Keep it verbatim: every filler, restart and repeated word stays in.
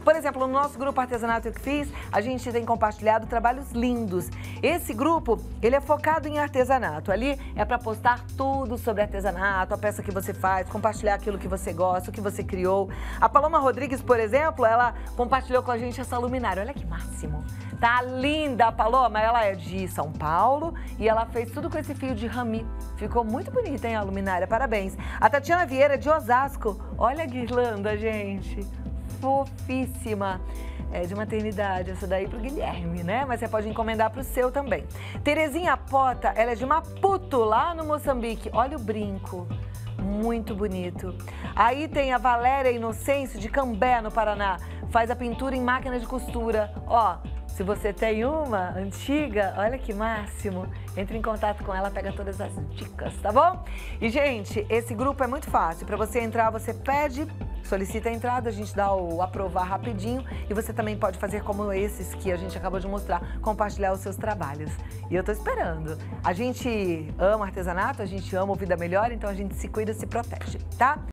Por exemplo, no nosso grupo Artesanato Eu Que Fiz, a gente tem compartilhado trabalhos lindos. Esse grupo, ele é focado em artesanato. Ali é para postar tudo sobre artesanato, a peça que você faz, compartilhar aquilo que você gosta, o que você criou. A Paloma Rodrigues, por exemplo, ela compartilhou com a gente essa luminária. Olha que máximo. Tá linda a Paloma, ela é de São Paulo e ela fez tudo com esse fio de rami. Ficou muito bonita, hein, a luminária? Parabéns. A Tatiana Vieira, de Osasco. Olha a guirlanda, gente. Fofíssima. É de maternidade, essa daí pro Guilherme, né? Mas você pode encomendar pro seu também. Terezinha Pota, ela é de Maputo, lá no Moçambique. Olha o brinco. Muito bonito. Aí tem a Valéria Inocêncio, de Cambé, no Paraná. Faz a pintura em máquina de costura. Ó, se você tem uma antiga, olha que máximo. Entre em contato com ela, pega todas as dicas, tá bom? E, gente, esse grupo é muito fácil. Para você entrar, você pede, solicita a entrada, a gente dá o aprovar rapidinho. E você também pode fazer como esses que a gente acabou de mostrar, compartilhar os seus trabalhos. E eu tô esperando. A gente ama artesanato, a gente ama o Vida Melhor, então a gente se cuida, se protege, tá?